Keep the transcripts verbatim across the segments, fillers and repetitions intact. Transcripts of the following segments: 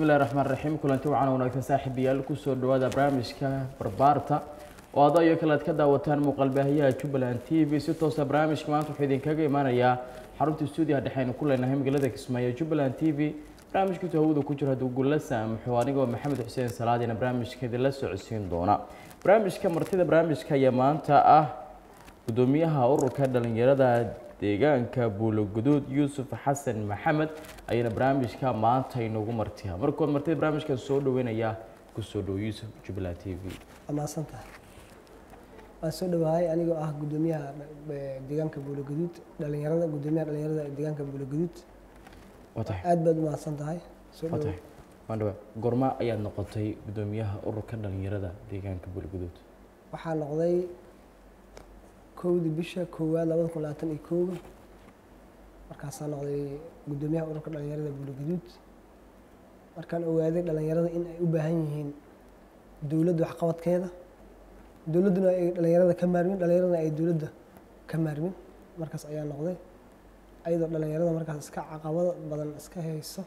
الله الرحمن الرحيم كلنتي وعنا وناكسن saaxiibayaal ku soo dhawaada barnaamijka barbaarta oo aad iyo kala ka daawataan muuqaalbaahiyaha Jubaland T V si toos ah barnaamijka maanta wuxuu idin kaga imaanayaa xarunta studio dhaxayna ku leenahay magaalada Kismaayo Jubaland T V barnaamijku hawada ku jira Google saamaxo aniga Maxamed Xuseen Salaadina barnaamijka la socodsiin doona barnaamijka martida barnaamijka ayaa maanta ah gudoomiyaha ururka dhalinyarada deegaanka Buuloguduud Yuusuf Xasan Maxamed ayna barnaamijka maanta inoogu martiya markoo martida barnaamijka soo dhaweynaya ku soo dhaw Yuusuf Jubaland T V ama santa waan soo dhawahay anigoo ah gudoomiyaha deegaanka Buuloguduud dhalinyarada gudoomiyaha dhalinyarada deegaanka Buuloguduud watahay aad baad u mahadsantahay soo dhawahay waan dhawahay gorma ayaad noqotay gudoomiyaha ururka dhalinyarada deegaanka Buuloguduud waxaa noqday kowdii bisha koowaad laba kun labaatan iyo kow markaas aan noqday gudoomiyaha ururka dhalinyarada Buuloguduud markaan ogaaday dhalinyarada in ay u baahan yihiin dawladda wax qabadkeeda dawladuna ay dhalinyarada ka maarmin dhalinyarada ay dawladda ka maarmin markaas ayaa noqday ayadoo dhalinyarada markaas iska caqabado badan iska hayso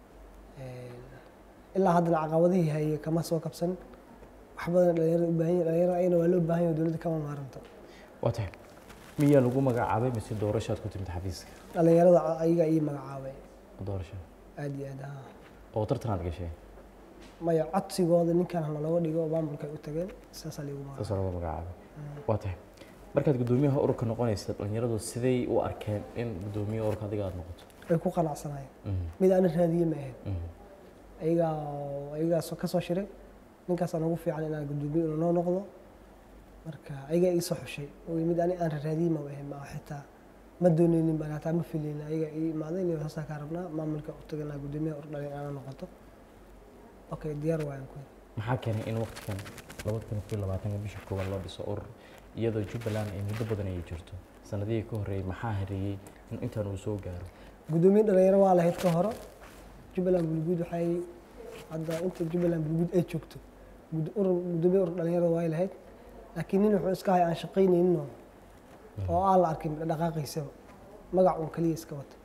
ilaa haddana caqabadihii hayay kama soo kabsan wax badan dhalinyarada u baahan yihiin dhalinyarada ayna waa loo baahan yahay dawladda kama maaranto watahay miyaa lagu magacaabay mise doorashaad ku timid xafiiska dhalinyarada ayaga ii magacaabay doorasho aad iyo aad ah oo tartanaad gashay maya codsigooda ninkan hana looga dhigo maamulka u tageen saas lagu magacaabay saas lagu magacaabay watahay markaad gudoomiyaha ururka noqonaysa dhalinyaradu sidee u arkeen in gudoomiyaha ururka adiga aad noqoto ay ku qanacsanayeen mid aan raadiyay ma ahayn ayaga ayaga soo ka soo shiray ninkaas aan ugu fiican inaan gudoomiye noo noqdo marka ayaga ii soo xushay oo mid aan aan raadiyay ma ahayn ma xitaa ma doonaynin baan taa ma filaynin ayaga ii maaday inay hoosta ka rabnaa maamulka u taganaa gudoomiyaha ururka dhalinyarada noqoto okay diyaar waan ku maxaa keenay in waqtigan laba kun iyo labaatan bisha koowaad loo dhiso urur iyadoo Jubaland ay muddo badan ay jirto sanadihii ka horeeyay maxaa hareeyay in intaan uu soo gaaro gudoomiye dhalinyaro waa lahayd ka hore Jubaland Buuloguduud waxay hadda inta Jubaland Buuloguduud ay joogto urur gudoomiye urur dhalinyarada waa lahayd laakiin nin wuxuu iska hay aan shaqaynaynin oo aan la arkin dhaqaaqiisaba magac uu kaliya iska wato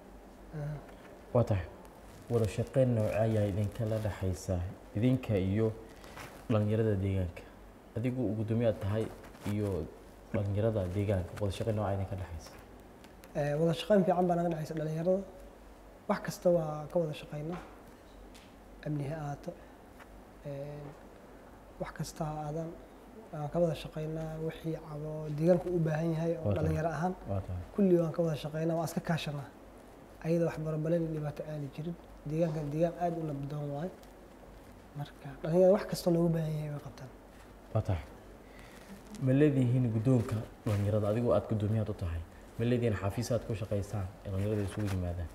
watahay wada shaqayn noocaya idinka la dhaxaysa idinka iyo dhalinyarada deegaanka adigu gudoomiyaha tahay iyo dhalinyarada deegaanka wada shaqayn noocaya idinka dhaxaysa ee wada shaqayn fiican baa naga dhaxaysa dhalinyarada wax kasta waa ka wada shaqaynaa amniga aato ee wax kasta aadan ka wada shaqaynaa wixii cabo deegaanka u baahan yahay oo dhalinyaro ahaan kulli waan ka wada shaqaynaa waa iska kaashanaa ayada wax barabaleen dhibaato aan jirin deegaanka deegaan aad u nabdoon waay marka dhalinyarada wax kasta loogu baahan yahay way qabtaan watahay ma leedihiin gudoonka dhalinyarada adigoo aad gudoomiyaha u tahay ma leedihiin xafiisaad ku shaqaysaan dhalinyarada isugu yimaadaan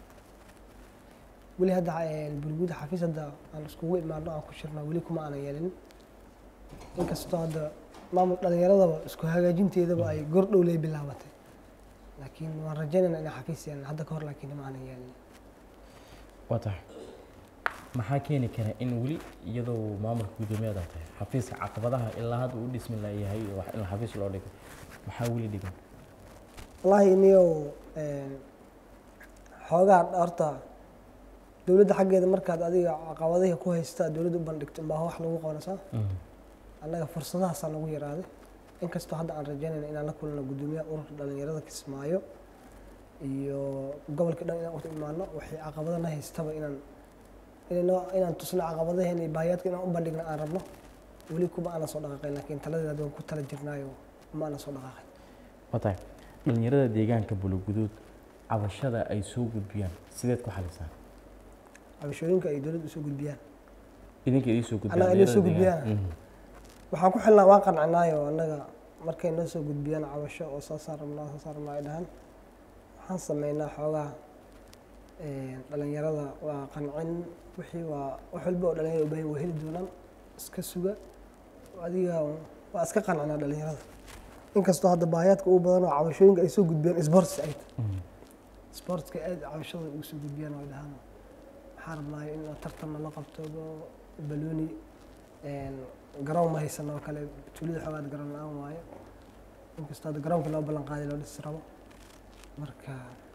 weli hadda Buuloguduud xafiis hadda aan iskugu imaano aan ku shirnaa weli kuma aan yeelin inkastoo hadda maamul dhalinyarada isku hagaajinteedaba ay gor dhow lay bilaabatay laakiin waan rajaynaynaa in xafiis yeelno hadda ka hor laakiin ma aan yeelin watahay maxaa keeni kara in weli iyadoo maamulka gudoomiyaha tahay xafiiska caqabadaha ilaa hadda uu dhismi la yahay wax in xafiis loo dhigo maxaa weli dhigan wallahi niyo een xoogaa horta dawladda xaggeeda markaad adiga caqabadaha ku haysta dawladdu bandhigto baa wax lagu qabanaysaa annaga fursadahaas aan ugu yaraaday inkastoo hadda aan rajaynayna inaan la kulano gudoomiyaha ururka dhalinyarada Kismaayo iyo gobolka dhan inaan u imaano waxay caqabadana haystaba inaan inaan inaan tusno caqabadaheena iyo baahiyaadka inaan u bandhigno aan rabno weli kuma aan soo dhaqaaqay laakiin taladeeda waan ku tala jirnaayo ma aan soo dhaqaaqay watahay dhalinyarada deegaanka Buuloguduud cabashada ay soo gudbiyaan sideed ku xalisaan cabashooyinka ay dawladdu soo gudbiyaan idinka ay soo gudbiyaan ana ay soo gudbiyaan waxaan ku xilnaa waan qanacnaayo annaga markay noo soo gudbiyaan cabasho oo soo saarnaa soo saarnaa ay dhahan waxaan sameynaa xoogaa ee dhalinyarada waa qancin wixii waa wax walba oo dhalinyarada u baahan waa heli doonaan iska suga adiga waa iska qancnaa dhalinyarada inkastoo hadda baahiyaadka ugu badan oo cabashooyinka ay soo gudbiyaan sports ay sportska aad cabashada ugu soo gudbiyaan way dhahan waxaan rabnaa in tartan la qabto balooni een garoon ma haysan oo kale tuulada xawaad garoon la'aan waayo inkastoo garoonka loo ballan qaaday loo dhis rabo marka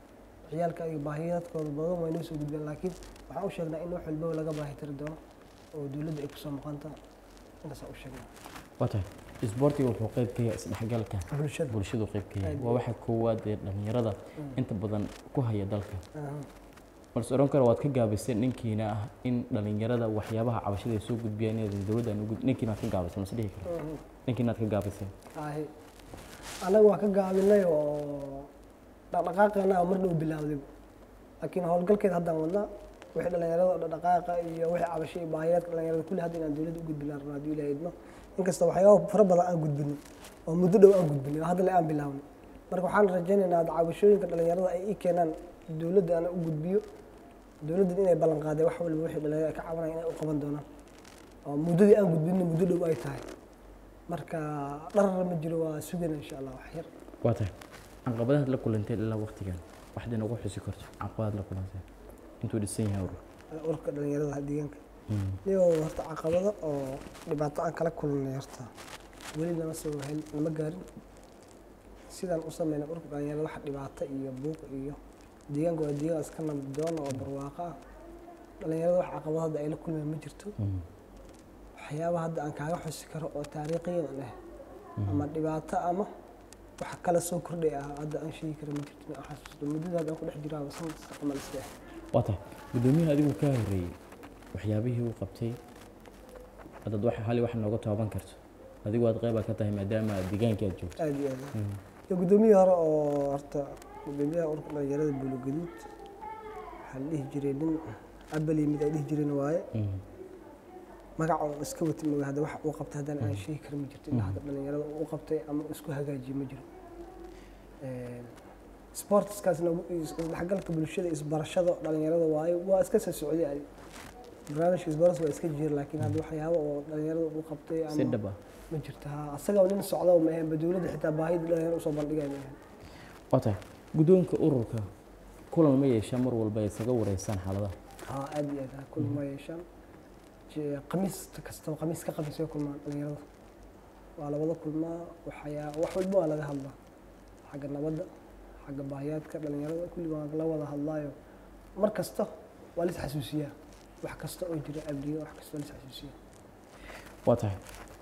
ciyaalka iyo baahiyaadkooda badan waa inoo soo gudbeen laakiin waxaan u sheegnaa in wax walbaba laga baahi tiri doono oo dowladda ay kusoo maqanta intaasaan u sheegnaa waa tahay isboortiga wuxuu qayb ka yahay isdhexgalka bulshada bulshadu qayb ka yahay waa waxa koowaad ee dhalinyarada inta badan ku haya dalka balse oran karo waad ka gaabisay ninkiina ah in dhalinyarada waxyaabaha cabashada ay soo gudbiyaan inay dowladda aan ninkiina ka gaabisay mas dhihi karo ninkiina ka gaabisay ahi anaga waa ka gaabinay oo dhaqdhaqaaqeena mar dhow bilaawday laakiin howlgalkeed haddaan wadnaa wixii dhalinyarada dhaqdhaqaaqa iyo wixii cabasho iyo baahiyaadka dhalinyarada kulli hadda inaan dowladda u gudbinaan rabnaa haddii ilaahay idmo inkasta waxyaaba fara badan aan gudbinay oo muddo dhow aan gudbinay oo hadda le aan bilaabnay marka waxaan rajaynaynaa cabashooyinka dhalinyarada ay ii keenaan dowladda ana u gudbiyo dowladda inay ballan qaaday wax walba wixii dhalinyarada ay ka cabanayaan inay u qaban doonaan oo muddadii aan gudbinay muddo dhow ay tahay marka dharar ma jiro waa sugana insha allah wax yar waa tahay caqabadaha la kulantay ilaa waqtigan waxaad inagu xusi karto caqabadaha la kulantay intuu dhisan yahay urur ururka dhalinyarada deegaanka iyagoo horta caqabado oo dhibaato aan kala kulnay horta weli nama soo hel nama gaarin sidaan u sameynay ururka dhalinyarada wax dhibaato iyo buuq iyo deegaanka waa deegaan iska nabdoon oo barwaaqo ah dhalinyarada wax caqabado hadda ay la kulmeen ma jirto waxyaabaha hadda aan kaaga xusi karo oo taariikhiyan ah ama dhibaato ama wax kala soo kordhay ah hadda aan sheegi karo ma jirto aan xasuusto muddada hadda aan ku dhex jiraa waa sanad ama isdhex waa tahay guddoomiyaha adigu ka horreeyey waxyaabihii uu qabtay haddaad wax hali wax nooga taaban karto adigu aad qayb ka tahay maadaama deegaankii aad joogto aad iyo aad iyo guddoomiye hore oo horta guddoomiyaha ururka dhalinyarada buulo gaduud waxaa la dhihi jiray nin abali mid ay dhihi jireen waaye magaca oo iska wati mooga hadda wax uu qabtay haddana aan sheegi karo ma jirto ilaa hadda dhalinyarada uu qabtay ama isku hagaajiye ma jiro sportskaasna isdhexgalka bulshada isbarashada dhalinyarada waaye waa iska soo socday ay barnaamijka isbaras waa iska jir laakiin hadda waxyaabo oo dhalinyarada uu qabtay ama si dhaba ma jirto ha asaga nin socdo ma ahayn dowladda xitaa baahida dhalinyarada usoo bandhigay ma ahayn waa tahay guddoonka ururka kulan ma yeeshaan mar walba ay isaga wareysaan xaaladaha ha aad iyo aad kulan ma yeeshaan khamiis kasta khamiis ka khamiis ay kulmaan dhalinyarada waa la wada kulmaa waxyaa wax walba waa laga hadlaa xagga nabadda xagga baahiyaadka dhalinyarada kulli waa la wada hadlaayo mar kasta waa la is xasuusiyaa wax kasta oo jira amniga wax kasta waa la is xasuusiyaa waa tahay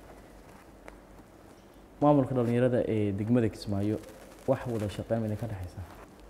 maamulka dhalinyarada ee degmada Kismaayo wax wada shaqeyn idin ka dhaxaysa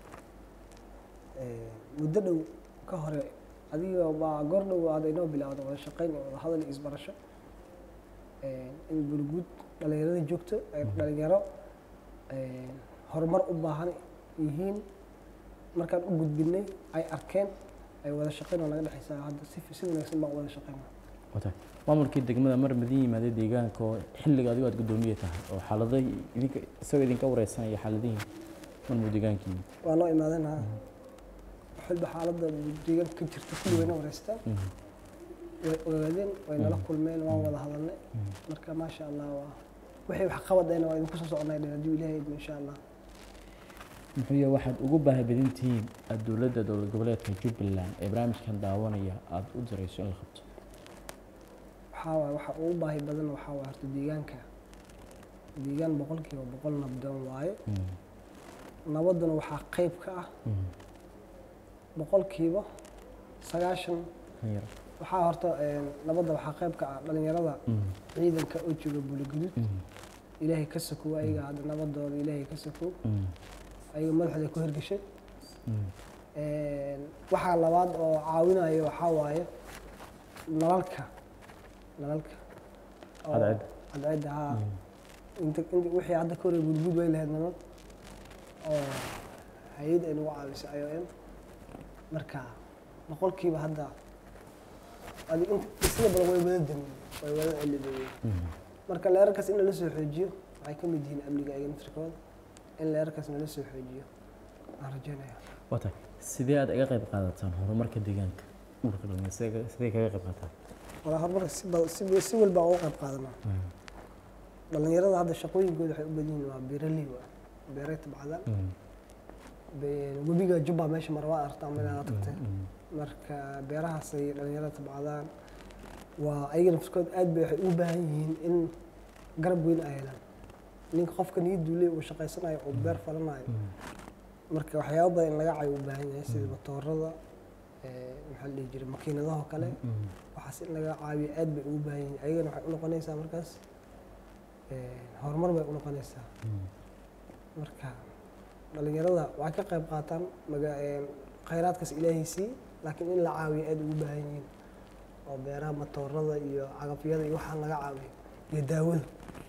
muddo dhow ka hore adiga baa goor dhow aad inoo bilowday wada shaqeyn iyo wada hadal iyo isbarasho in bulguud dhalinyarada joogto ay dhalinyaro horumar u baahan yihiin markaan u gudbinay ay arkeen ay wada shaqeyn oo naga dhaxaysaa hadda si si wanaagsan baan wada shaqeynaa waa tahay maamulkii degmada mar madin yimaadey deegaanka oo xilliga adigu aad guddoomiye tahay oo xaaladaha idinka isagoo idinka wareysanaya xaaladihii marmuu deegaankii waa noo imaadeen ha xilba xaaladda deegaanka ka jirta kulli wayna wareystaa way ogaadeen way nala kulmeen waan wada hadalnay marka maasha allah waa wixii wax qabadayna waa idinku soo soconay haddii ilaahay idmo insha allah muxuu yahay waxaad ugu baahi badan tihiin aad dowladda dowlad goboleedka Jubbaland ee barnaamijkan daawanaya aad u dirayso in la qabto waxaa waaye waxa ugu baahi badan waxaa waaye horta deegaanka deegaan boqolkiiba boqol nabdoon waaye nabadduna waxaa qayb ka ah boqolkiiba sagaashan waxaa horta nabadda waxaa qayb ka ah dhalinyarada ciidanka oo jooga buulo gaduud ilaahay ka sokow ayaga hadda nabadooda ilaahay ka sokow ayaga madaxda ku hirgashay waxaa labaad oo caawinayo waxaa waaye nalalka nalalka cadceed cadceedda haa inta inta wixii hadda ka horey bulguud way lahayd nalal oo hay-ad ay nagu caawisay I O M marka boqolkiiba hadda adi sida badan way wada dameen way wada celidayeen marka leerarkaas in la soo xoojiyo waxay ka mid yihiin amniga ayaga naftirkooda in leerarkaas la soo xoojiyo aan rajaynaya waa tahay sidee aad iga qayb qaadataan horumarka deegaanka ururka dhalinyarada sidee kaga qayb qaadataan wala horumarka si si walba uga qayb qaadanaa dhalinyarada hadda shaqooyinkooda waxay u badan yihiin waa beeraley waa beeray tabcadaan webiga jubba meesha mar waa artaa meelaha tagtay marka beerahaas ay dhalinyarada tabcadaan waa ayaga naftirkooda aad bay waxay u baahan yihiin in garab weyn ay helaan ninka qofka niyaddu leey uu shaqaysanayo oo beer falanayo marka waxyaabo badan in laga caawiyo u baahan yahay sida matoorada maxaa la dhihi jiray makiinadaha kale waxaas in laga caawiyo aad bay ugu baahan yihiin ayagana waxay u noqonaysaa markaas horumar bay u noqonaysaa marka dhalinyarada waxay ka qayb qaataan khayraadkaas ilaahay sii laakiin in la caawiyo aad ugu baahan yihiin oo beeraha matoorada iyo cagafyada iyo waxaa laga caawiyo iyo daawada.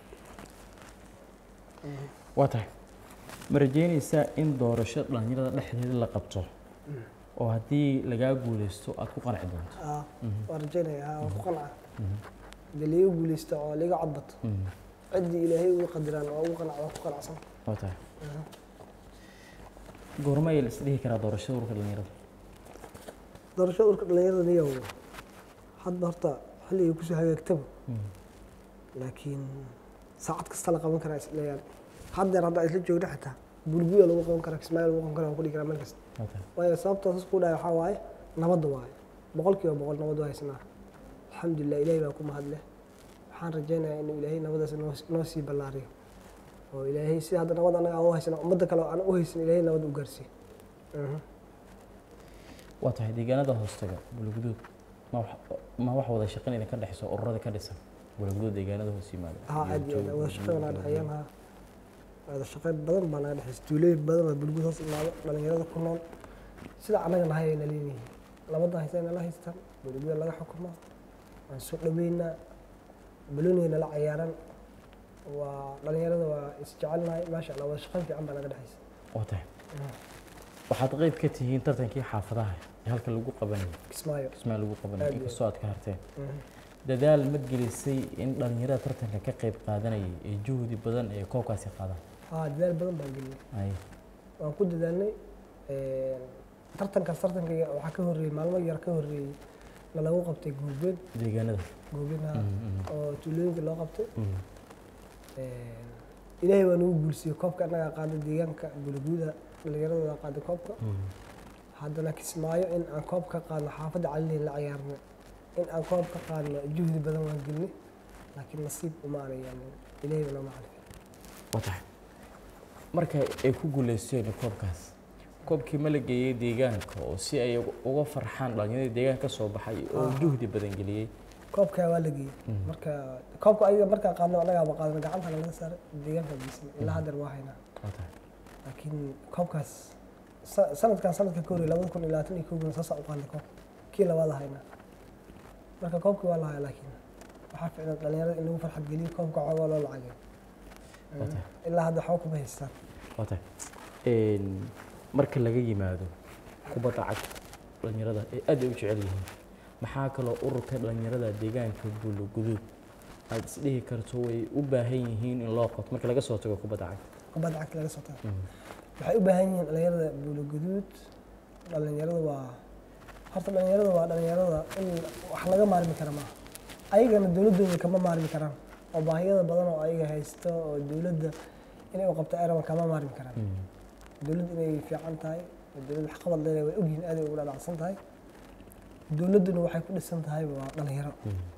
waa tahay ma rajeynaysaa in doorasho dhalinyarada dhexdeeda la qabto oo haddii lagaa guuleysto aad ku qanci doonto? waa rajeynayaa waan ku qanca hadii liiga guuleysto oo liiga codbato ciddii ilaahay ugu qadiraan oo ugu qanac waan ku qanacsan. waa tahay goorma ayaa la isdhihi karaa doorashada ururka dhalinyarada? doorashada ururka dhalinyarada niyow hadda horta xilligay kusoo hagaagtaba laakiin saacad kasta la qaban karaa isleeyaal haddeer hadda isla joogna xitaa bulbuya lagu qaban karaa kismaayo lagu qaban karaa waan ku dhigi karaa meel kasta waayo sababtoo saas ku dhahay waxaa waaye nabadda waaye boqol kiiba boqol nabad waa haysnaa alxamdulilah ilaahay baa ku mahadle waxaan rajaynayaa inuu ilaahay nabadaas noo sii ballaariyo oo ilaahay si hadda nabad anaga aan u haysana ummadda kale aan u haysan ilaahay nabad u gaarsiiyo. waa tahay deegaanada hoostaga Bulguduud ma wax wada shaqayn idin ka dhexeyso ururada ka dhisan Bulguduud deegaanada hoos yimaada? haa aad iyo aad wada shaqayn waa dhexeeyaan haa wada shaqayn badan baa naga dhexeysa tuulooyin badan oo Bulguduud hoos imaado dhalinyarada ku nool sida anaga nahay ayna leeyihiin labada haystaan la haystaan Bulguduud laga xukumo aan soo dhaweynaa balooniyana la ciyaaran waa dhalinyarada waa isjecelnahay maasha Allah wada shaqayn fiican baa naga dhexeysa. waa tahay waxaad qayb ka tihiin tartankii xaafadaha halka lagu qabanayo kismaayo kismaayo lagu qabanayo inkastoo aad ka harteen dadaal ma gelisay in dhalinyarada tartanka ka qayb qaadanayay ee juhdi badan ee koobkaasi qaadaan? haa dadaal badan baan gelinay waan ku dadaalnay tartankaas tartankayga waxaa ka horreeyey maalmo yar ka horreeyey la lagu qabtay goobeen deegaanada goobeen oo tuulooyinka loo qabtay ilaahay waa nagu guulsiyey koobka annagaa qaaday deegaanka Bulguuda dhalinyarada waa qaaday koobka haddana kismaayo in aan koob ka qaadno xaafadda caliley la ciyaarnay in aan koob ka qaadno juhdi badan waan gelinay laakiin nasiib uma aanay yeelin ilaahay baa nama califay. waa tahay marka ay ku guuleysteen koobkaas koobkii ma la geeyey deegaanka oo si ay uga farxaan dhalinyarada deegaanka ka soo baxay oo juhdi badan geliyey? koobka waa la geeyey marka koobka ayaga markaa qaadno annagaa ba qaadno gacanta laga saaray deegaanka geysay ilaa haddeer waa haynaa. waa tahay laakiin koobkaas sanadkan sanadka ka horreeyay labada kun iyo labaatan iyo kowgana saas u qaadnay koob kii labaad haynaa marka koobkii waa la hayaa laakiin waxaa ficlan dhalinyarada in lagu farxad geliyo koobka xoogoo loo lacageeyo ilaa hadda waxba kuma haystaan. waa tahay marka laga yimaado kubadda cagta dhalinyarada ay aad u jecel yihiin maxaa kaloo ururka dhalinyarada deegaanka Bulguduud aad isdhihi karto way u baahan yihiin in loo qabto marka laga soo tago kubadda cagta? kubadda cagta laga soo tago waxay u baahan yihiin dhalinyarada Bulguduud dhalinyarada waa horta dhalinyarada waa dhalinyarada in wax laga maarmi kara maaha ayagana dowladooda kama maarmi karaan oo baahiyada badan oo ayaga haysto oo dowladda inay u qabto eraban kama maarmi karaan dowladda inay fiican tahay dowladda wax qabad leedahay way ogyihiin aad ay ugu dhacsan tahay dowladduna waxay ku dhisan tahay waa dhalinyaro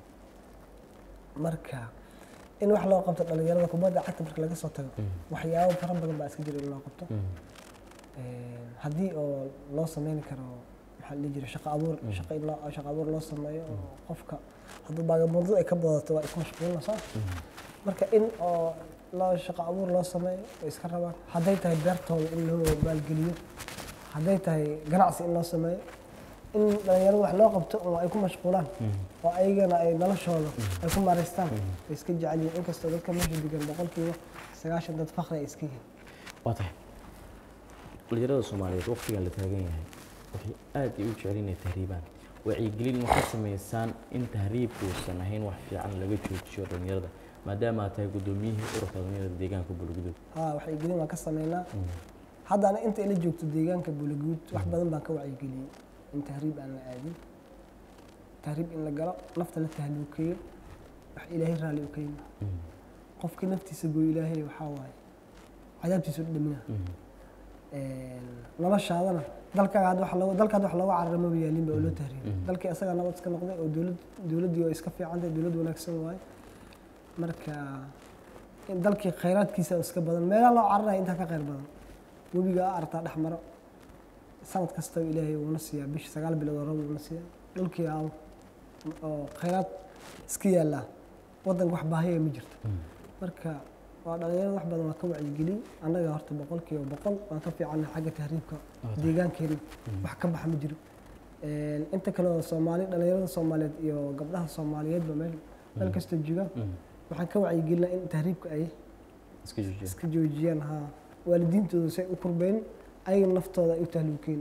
marka in wax loo qabto dhalinyarada kubadda cagta marka laga soo tago waxyaabo fara badan baa iska jira in loo qabto haddii oo loo sameyn karo maxaa la dhihi jiray shaqo abuur shaqo in loo shaqo abuur loo sameeyo oo qofka hadduu baagamuudada ay ka badato waa isku mashquulinaysaa marka in oo loo shaqo abuur loo sameeyo way iska rabaan hadday tahay beertooda in loo maalgeliyo hadday tahay ganacsi in loo sameeyo in dhalinyarada wax loo qabto oo ay ku mashquulaan oo ayagana ay noloshooda ay ku maareystaan way iska jecel yihiin inkastoo dadka meesha degan boqolkiiba sagaashan dad fakri ay iska yihiin. waa tahay dhalinyarada Soomaaliyeed waqtigan la taagan yahay waxay aad u jecel inay tahriibaan wacyigelin ma ka sameysaan in tahriibku uusan ahayn wax fiican laga joojiyo dhalinyarada maadaama aad tahay gudoomiyihii ururka dhalinyarada deegaanka Bulguduud? haa wacyigelin waan ka sameynaa haddana inta ila joogto deegaanka Bulguduud wax badan baan ka wacyigeliyey in tahriib aan la aadin tahriib in la galo nafta la tahluukeeyo wax ilaahay raali u keena qofkii naftiisa gooy ilaahay waxaa waaye cadaabtiisa u dhamina noloshaadana dalkaaga hadda wax looga dalka hadda wax looga cararo ma yaalin baa loo tahriib dalkii asaga nabad iska noqday oo dowlad dowladdii oo iska fiican tahay dowlad wanaagsan waaye marka in dalkii khayraadkiisa iska badan meelaha loo cararayo intaa ka khayr badan webiga aragtaa dhex maro sanad kastaba ilaahay uuna siiyaa bisha sagaal bilood oo roob uuna siiyaa dhulkii aa oo khayraad iska yaallaa waddanka wax baahiya ma jirto marka waa dhalinyarada wax badan waa ka wacyigelin annaga horta boqolkiiba boqol waan ka fiicannahay xagga tahriibka deegaankeena wax ka baxa ma jiro inta kale oo soomaali dhalinyarada soomaaliyeed iyo gabdhaha soomaaliyeedba meel meel kasta joogaan waxaan ka wacyigelinaa in tahriibka ay iska joojiyaan haa waalidiintooda say u kurbeyn ayaga naftooda ay u tahluukeen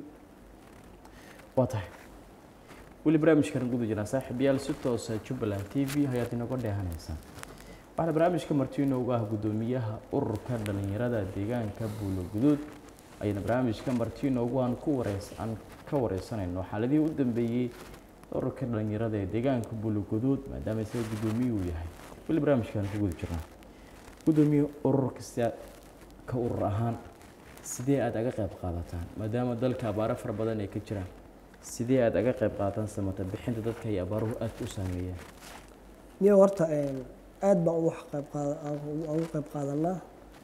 waa tahay weli barnaamijkan guda jiraan saaxiibayaal si toosa Jubbaland T V ayaad inaga dheehanaysaa waxaa barnaamijka martiino uga ah gudoomiyaha ururka dhalinyarada deegaanka Buulo Guduud ayna barnaamijka martiino ugu aan ku wareysan ka wareysanayno xaaladii u dambeeyay ururka dhalinyarada ee deegaanka Buulo Guduud maadaama isaga gudoomiyuu yahay weli barnaamijkan ku guda jirnaa gudoomiye ururka ka urur ahaan sidee aad aga qayb qaadataan maadaama dalka abaaro fara badan ay ka jiraan sidee aad aga qayb qaadataan samata bixinta dadka ay abaaruhu aad u saameeyeen niyo horta aad baan uga qayb qaadan uga qayb qaadanaa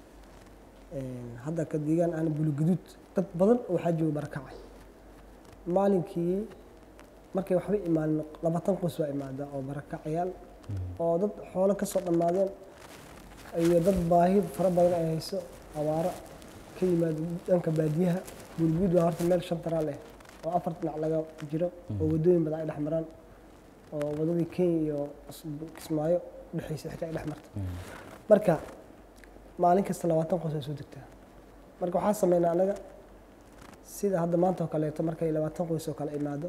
hadda ka deegaan aan Buulo Guduud dad badan waxaa jooga barakacay maalinkii markay waxba imaan labaatan qoys waa imaada oo barakacayaal oo dad xoolo ka soo dhamaadeen iyo dad baahi fara badan ay hayso abaaro ka yimaado dhanka baadiyaha Buulo Guduud waa horta meel shan taraal ah oo afar dhinac laga jiro oo wadooyin badan ay dhex maraan oo wadadii Kenya iyo Kismaayo dhexaysa xitaa ay dhex marto marka maalin kasta labaatan qoys ay soo degtaa marka waxaa sameynaa anaga sida hadda maanta oo kaleeto markay labaatan qoys oo kale imaado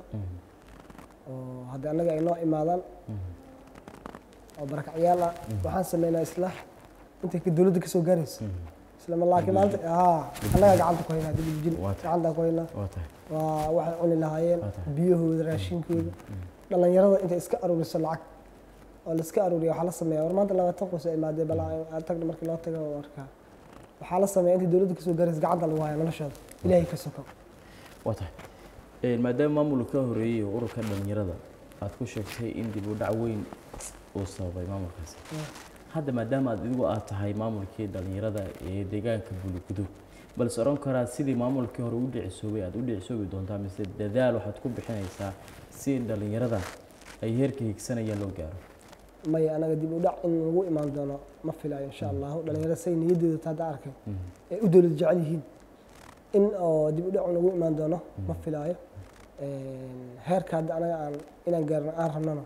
oo hadda anaga ay noo imaadaan oo barakacyaal ah waxaan sameynaa islaax intay ka dawladda ka soo gaarayso isla laakiin maanta haa anaga gacanta ku haynaa dib jin gacanta ku haynaa waa waxay cuni lahaayeen biyahooda raashinkooda dhalinyarada intay iska aruuriso lacag oo la iska aruuriyo waxaa la sameeyaa war maanta labaatan qoys ay imaadeen bal aan tagno markii loo tago warka waxaa la sameeyaa intay dawladda ka soo gaarayso gacanta lagu hayaa noloshooda ilaahay ka soko waa tahay maadaama maamulka ka horeeyay ururka dhalinyarada aad ku sheegtay in dib u dhac weyn uu sababay maamulkaas hadda maadaama aad idigu aad tahay maamulkii dhalinyarada ee deegaanka Buulo Guduud balse oran karaa sidii maamulkii hore u dhicisoobay aad u dhicisoobi doontaa mise dadaal waxaad ku bixinaysaa si dhalinyarada ay heerka higsanayaan loo gaaro may anaga dib u dhac in lagu imaan doono ma filayo insha Allah dhalinyarada say niyadeedu taada arkay ee u dawlad jecel yihiin in oo dib u dhac lagu imaan doono ma filayo heerka hadda anaga aan inaan gaarno aan rabnano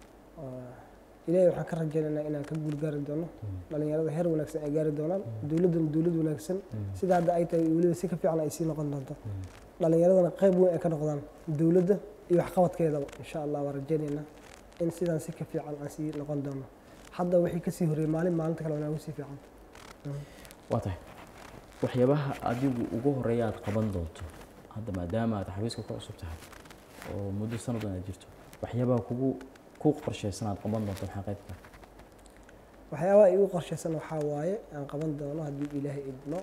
ilaahay waxaan ka rajaynaynaa inaan ka guul gaari doono dhalinyarada heer wanaagsan ay gaari doonaan dawladdan dawlad wanaagsan sida hadda ay tahay weliba si ka fiican ay sii noqon doonto dhalinyaradana qayb weyn ay ka noqdaan dawladda iyo waxqabadkeedaba insha Allah waan rajaynaynaa in sidaan si ka fiican aan sii noqon doono hadda wixii kasii horeeyay maalin maalinta kale wanaagu sii fiican waa tahay waxyaabaha adigu ugu horeeya aad qaban doonto hadda maadaama aad xafiiska ku cusub tahay oo muddo sanadan aad jirto waxyaabaha kugu ku qorshaysan aad qaban doonto maxaa qayb ka waxyaabaha igu qorshaysan waxaa waaye aan qaban doono haddii ilaahay idmo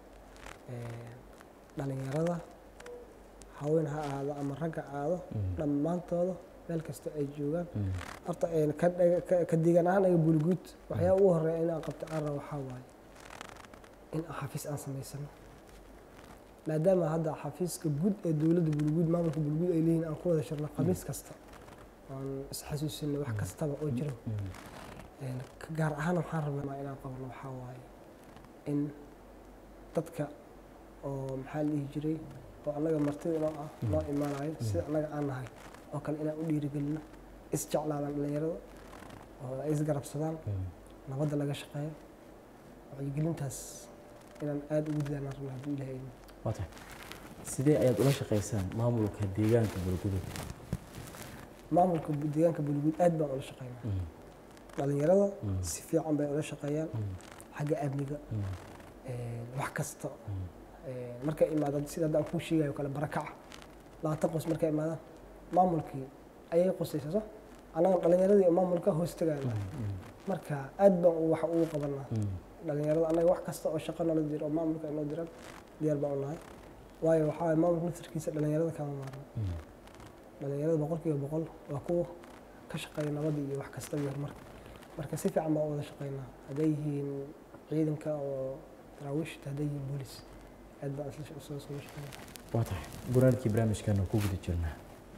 dhalinyarada haween ha ahaado ama ragga aado dhammaantooda meel kasta ay joogaan horta ka deegaan ahaan aga Buulo Guduud waxyaaba ugu horeeya in aan qabto aan rabo waxaa waaye in aan xafiis aan samaysano maadaama hadda xafiiska guud ee dawladda Buulo Guduud maamulka Buulo Guduud ay leeyihiin aan ku wada shirno khamiis kasta aan isxasuusino wax kastaba oo jiro gaar ahaan waxaan rabnaa inaan qabno waxaa waaye in dadka oo maxaa la dhihi jiray oo annaga martida inoo ah noo imaanayo sida annaga aan nahay oo kale inaan u dhiirigelino isjeclaadaan dhalinyarada oo ay isgarabsadaan nabadda laga shaqeeyo wacyigelintaas inaan aad ugu dadaalaan rabnaa haddii ilaahay waa tahay sidee ayaad ula shaqaysaan maamulka deegaanka Buulo Guduud maamulka deegaanka Buulo Guduud aad baan ula shaqeynaa dhalinyarada si fiican bay ula shaqeeyaan xagga amniga wax kasta markay imaadaan sida hadda aan kuu sheegayo kale barakaca labaatan qoys markay imaadaan maamulkii ayay qusaysaa annaga dhalinyaradii maamulka hoos tagayna marka aad baan wax ugu qabanaa dhalinyarada annaga wax kasta oo shaqo nala jiro oo maamulka inoo diran diyaar baan u nahay waayo waxaa waaye maamulka naftarkiisa dhalinyarada kama maarno dhalinyarada boqolkiiba boqol waa kuwa ka shaqeeya nabadda iyo wax kasta iyo horumarka marka si fiican baan u wada shaqeynaa hadday yihiin ciidanka oo daraawiishta hadday yihiin boolis aad baan isla soo soo shaqeynaa waa tahay barnaamijkii barnaamijkan ku guda jirnaa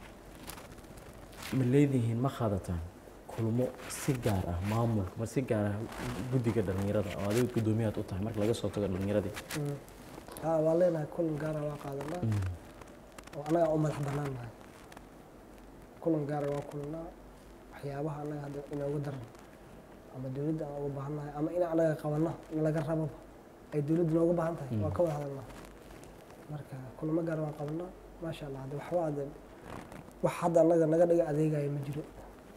ma leedihiin ma qaadataan kulmo si gaar ah maamulka ma si gaar ah guddiga dhalinyarada oo adiga guddoomiyaad u tahay marka laga soo tago dhalinyaradii haa waa leenahay kulan gaara waa qaadanaa oo annaga u madax bannaan nahay kulan gaara waa kulannaa waxyaabaha annaga hadda inoogu daran ama dowladda aan uga baahannahay ama in annaga qabanno nalaga rababa ay dowladda nooga baahan tahay waa ka wada hadalnaa marka kulamo gaara waan qabanaa maasha allah hadda waxba hadda wax hadda annaga naga dhiga adeegaya ma jiro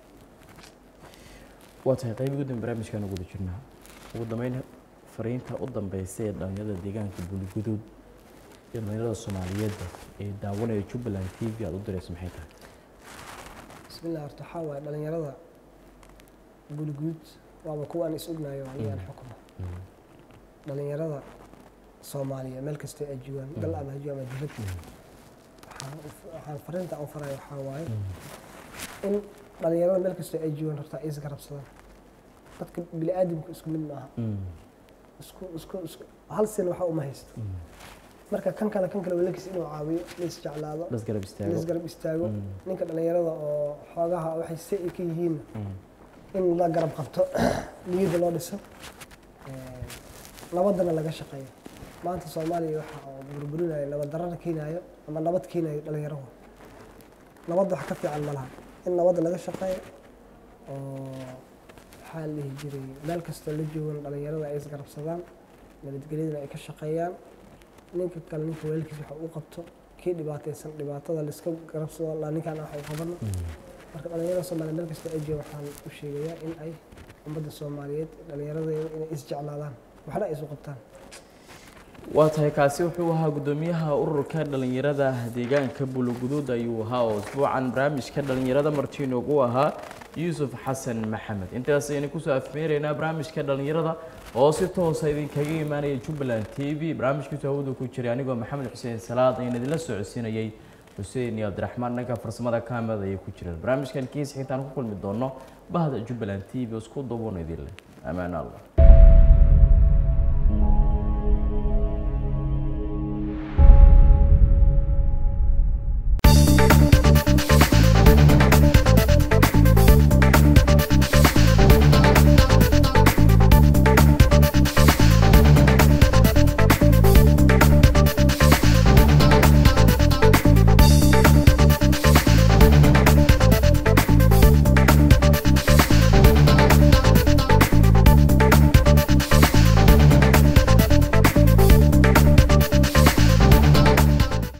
waa tahay qayb guddan barnaamijkan ugu wada jirnaa ugu dambeyn fariinta u dambaysa ee dhalinyarada deegaanka Bulguduud iyo dhalinyarada Soomaaliyeed ee daawanaya Jubbaland T V aad u dirayso maxay tahay bismillah horta waxaa waaye dhalinyarada Bulguduud waaba kuwa aan is ognayo aniga aan xukumo dhalinyarada Soomaaliya meel kasta ay joogaan dal ama joogaan dibad waxaan fariinta u faray waxaa waaye in dhalinyarada meel kasta ay joogaan horta ay iska rabsadaan dadka bini aadamku isku mid maaha isku isku isku hal sin waxa uma haysto marka kan kale kan kale walaalkiis inuu caawiyo lees jeclaado las garab istaago lees garab istaago ninka dhalinyarada oo xoogaha waxay si ay ka yihiin in la garab qabto niyada loo dhiso nabadana laga shaqeeyo maanta Soomaaliya waxa oo burburinayo nabad darrada keenayo ama nabad keenayo dhalinyarada nabad wax ka fiican ma laha in nabad laga shaqeeyo oo xal leh jiray meel kasta la joogo dhalinyarada ay isgarabsadaan nabadgelyada ay ka shaqeeyaan ninka kale ninka weelkiisa waxa uu qabto kii dhibaataysan dhibaatada la iska garabsado la ninkan waxa uu qabano marka dhalinyarada Soomaaliyeed meel kasta ay joogaan waxaan u sheegayaa in ay ummadda Soomaaliyeed dhalinyarada inay is jeclaadaan waxna ay isu qabtaan waa tahay kaasi wuxuu ahaa guddoomiyaha ururka dhalinyarada deegaanka Bulguduud ayuu ahaa oo isbuucan barnaamijka dhalinyarada martiin ugu ahaa Yuusuf Xasan Maxamed intaas ayaan ku soo afmeeraynaa barnaamijka dhalinyarada oo si toos ah idinkaga imaanaya Jubbaland T V barnaamijkiisa hawada ku jiray anigoo Maxamed Xuseen Salaad ayaan idinla socodsiinayay Hussein iyo Abdiraxmaan naga farsamada kaamada ay ku jireen barnaamijkan kiis xitaan ku kulmi doono bahda Jubbaland T V isku duubano idin leh amaan Allah